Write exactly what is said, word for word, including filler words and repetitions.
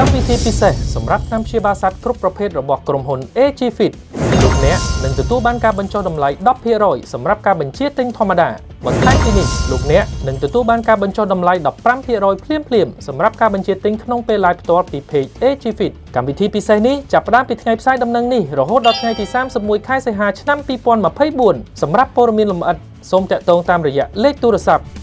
កម្មវិធីពិសេសសម្រាប់ថ្នាំព្យាបាលសត្វគ្រប់ប្រភេទរបស់ក្រុមហ៊ុន เอ จี Fit លោកអ្នកនឹងទទួលបានការបញ្ចុះតម្លៃ ដប់ភាគរយ សម្រាប់ការបញ្ជាទិញធម្មតាបន្ថែមពីនេះលោកអ្នកនឹងទទួលបានការបញ្ចុះតម្លៃ ដប់ប្រាំភាគរយ ភ្លាមៗសម្រាប់ការបញ្ជាទិញក្នុងពេល live ផ្ទាល់ពី page เอ จี Fit កម្មវិធីពិសេសនេះចាប់ផ្ដើមពីថ្ងៃផ្សាយដំណឹងនេះរហូតដល់ថ្ងៃទីសាមសិបមួយខែសីហាឆ្នាំពីរពាន់ម្ភៃបួនសម្រាប់ព័ត៌មានលម្អិតសូមតាក់ទងតាមរយៈលេខទូរស័ព្ទ